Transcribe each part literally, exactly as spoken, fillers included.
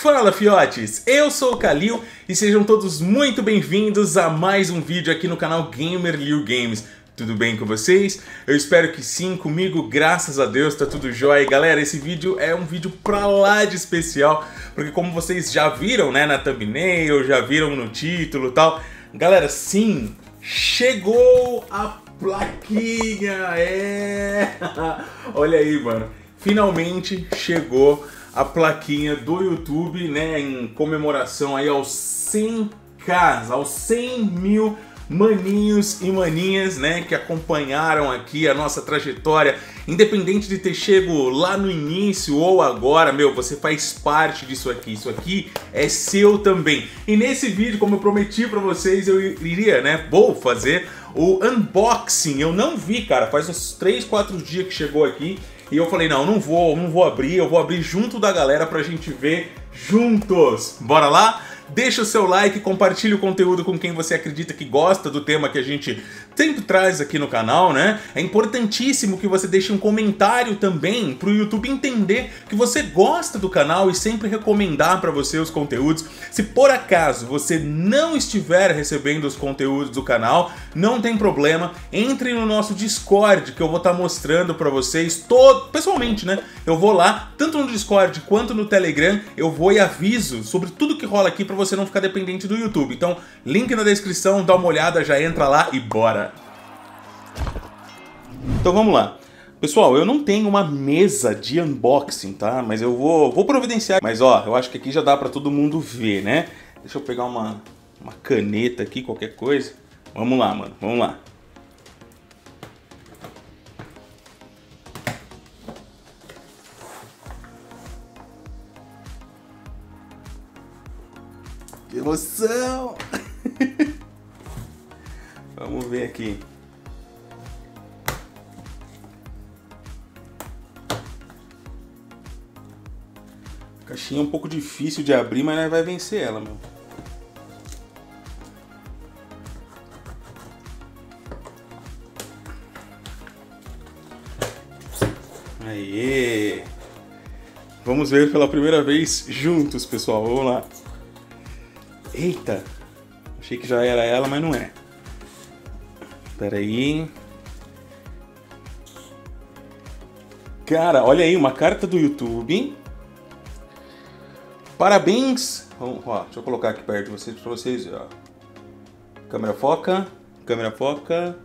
Fala, fiotes! Eu sou o Kalil e sejam todos muito bem-vindos a mais um vídeo aqui no canal GamerLil Games. Tudo bem com vocês? Eu espero que sim, comigo, graças a Deus, tá tudo jóia. E galera, esse vídeo é um vídeo pra lá de especial, porque como vocês já viram, né, na thumbnail, já viram no título e tal, galera, sim, chegou a plaquinha, é! Olha aí, mano, finalmente chegou a plaquinha do YouTube, né, em comemoração aí aos cem K, aos cem mil maninhos e maninhas, né, que acompanharam aqui a nossa trajetória, independente de ter chego lá no início ou agora, meu, você faz parte disso aqui, isso aqui é seu também. E nesse vídeo, como eu prometi pra vocês, eu iria, né, vou fazer o unboxing. Eu não vi, cara, faz uns três, quatro dias que chegou aqui, e eu falei, não, não vou, não vou abrir, eu vou abrir junto da galera pra gente ver juntos. Bora lá? Deixa o seu like, compartilhe o conteúdo com quem você acredita que gosta do tema que a gente sempre traz aqui no canal, né? É importantíssimo que você deixe um comentário também para o YouTube entender que você gosta do canal e sempre recomendar para você os conteúdos. Se por acaso você não estiver recebendo os conteúdos do canal, não tem problema, entre no nosso Discord que eu vou estar mostrando para vocês todo, pessoalmente, né? Eu vou lá, tanto no Discord quanto no Telegram, eu vou e aviso sobre tudo que rola aqui para você não ficar dependente do YouTube. Então, link na descrição, dá uma olhada, já entra lá e bora! Então vamos lá. Pessoal, eu não tenho uma mesa de unboxing, tá? Mas eu vou, vou providenciar. Mas ó, eu acho que aqui já dá pra todo mundo ver, né? Deixa eu pegar uma, uma caneta aqui, qualquer coisa. Vamos lá, mano, vamos lá. Que emoção! Vamos ver aqui. A caixinha é um pouco difícil de abrir, mas nós vai vencer ela, meu. Aê! Vamos ver pela primeira vez juntos, pessoal. Vamos lá. Eita! Achei que já era ela, mas não é. Espera aí. Cara, olha aí, uma carta do YouTube. Parabéns! Ó, deixa eu colocar aqui perto de vocês, para vocês, ó. Câmera foca, câmera foca.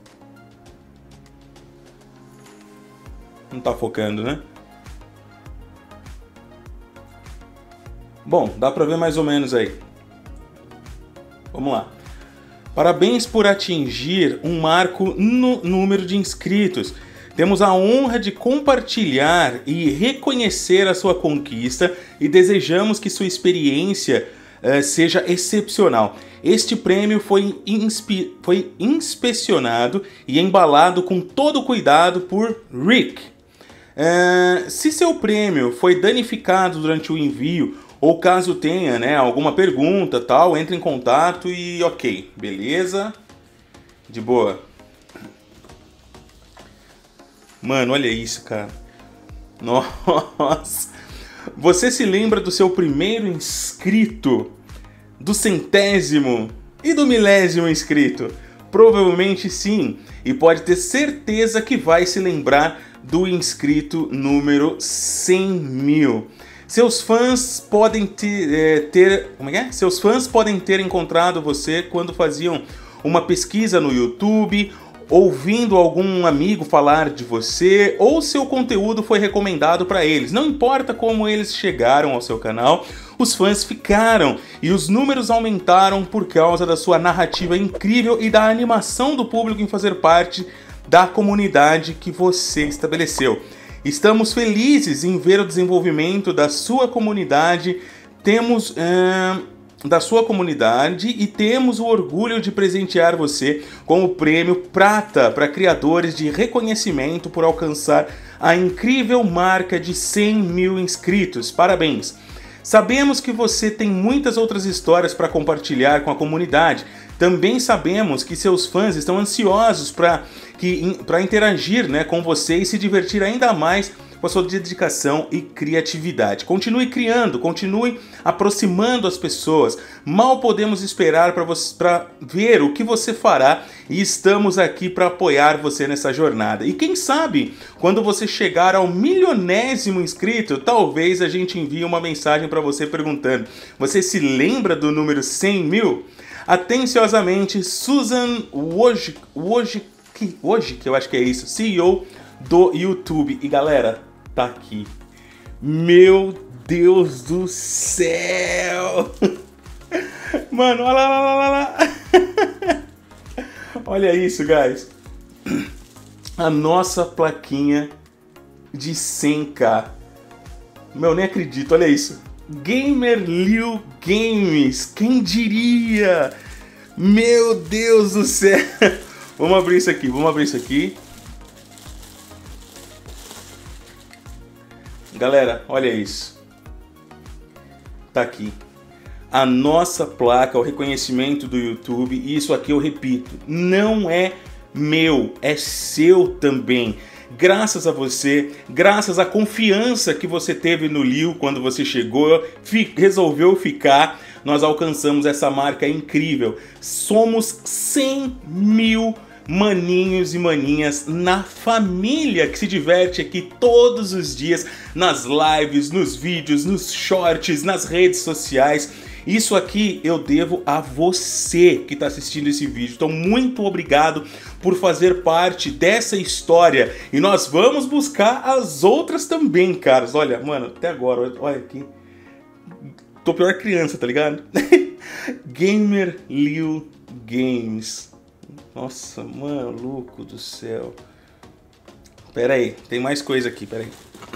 Não tá focando, né? Bom, dá pra ver mais ou menos aí. Vamos lá. Parabéns por atingir um marco no número de inscritos. Temos a honra de compartilhar e reconhecer a sua conquista e desejamos que sua experiência uh, seja excepcional. Este prêmio foi, inspe foi inspecionado e embalado com todo cuidado por Rick. Uh, se seu prêmio foi danificado durante o envio, ou caso tenha, né, alguma pergunta, tal, entre em contato e ok, beleza? De boa. Mano, olha isso, cara. Nossa. Você se lembra do seu primeiro inscrito? Do centésimo? E do milésimo inscrito? Provavelmente sim. E pode ter certeza que vai se lembrar do inscrito número cem mil. Seus fãs podem ter, é, ter, como é que é? Seus fãs podem ter encontrado você quando faziam uma pesquisa no YouTube, ouvindo algum amigo falar de você, ou seu conteúdo foi recomendado para eles. Não importa como eles chegaram ao seu canal, os fãs ficaram e os números aumentaram por causa da sua narrativa incrível e da animação do público em fazer parte da comunidade que você estabeleceu. Estamos felizes em ver o desenvolvimento da sua comunidade, temos uh, da sua comunidade e temos o orgulho de presentear você com o prêmio Prata para criadores de reconhecimento por alcançar a incrível marca de cem mil inscritos. Parabéns! Sabemos que você tem muitas outras histórias para compartilhar com a comunidade. Também sabemos que seus fãs estão ansiosos para que para interagir, né, com você e se divertir ainda mais com a sua dedicação e criatividade. Continue criando, continue aproximando as pessoas. Mal podemos esperar para você, para ver o que você fará, e estamos aqui para apoiar você nessa jornada. E quem sabe, quando você chegar ao milionésimo inscrito, talvez a gente envie uma mensagem para você perguntando: você se lembra do número cem mil? Atenciosamente, Susan Wojcik, Wojcik, Wojcik, eu acho que é isso, C E O do YouTube. E galera, tá aqui. Meu Deus do céu! Mano, olha lá, olha lá, olha lá. Olha isso, guys. A nossa plaquinha de cem k. Meu, nem acredito, olha isso. GamerLiu Games, quem diria? Meu Deus do céu. Vamos abrir isso aqui, vamos abrir isso aqui. Galera, olha isso. Tá aqui. A nossa placa, o reconhecimento do YouTube. E isso aqui eu repito, não é meu, é seu também. Graças a você, graças à confiança que você teve no Liu quando você chegou, fi, resolveu ficar, nós alcançamos essa marca incrível. Somos cem mil maninhos e maninhas na família que se diverte aqui todos os dias, nas lives, nos vídeos, nos shorts, nas redes sociais. Isso aqui eu devo a você que está assistindo esse vídeo. Então, muito obrigado por fazer parte dessa história. E nós vamos buscar as outras também, caras. Olha, mano, até agora, olha aqui. Tô pior criança, tá ligado? GamerLiu Games. Nossa, maluco do céu. Pera aí, tem mais coisa aqui, pera aí.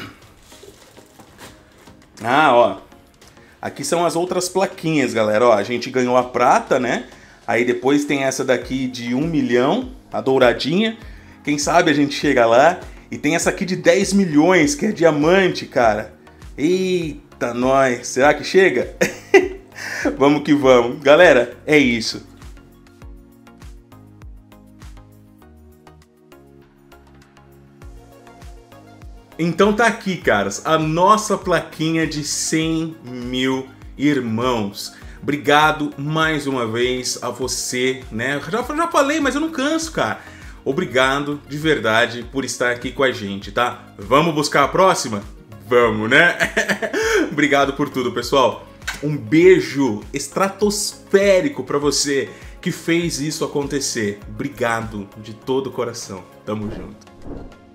Ah, ó. Aqui são as outras plaquinhas, galera. Ó, a gente ganhou a prata, né? Aí depois tem essa daqui de um milhão, a douradinha. Quem sabe a gente chega lá. E tem essa aqui de dez milhões, que é diamante, cara. Eita, nós. Será que chega? Vamos que vamos. Galera, é isso. Então tá aqui, caras, a nossa plaquinha de cem mil irmãos. Obrigado mais uma vez a você, né? Já, já falei, mas eu não canso, cara. Obrigado de verdade por estar aqui com a gente, tá? Vamos buscar a próxima? Vamos, né? Obrigado por tudo, pessoal. Um beijo estratosférico pra você que fez isso acontecer. Obrigado de todo o coração. Tamo junto.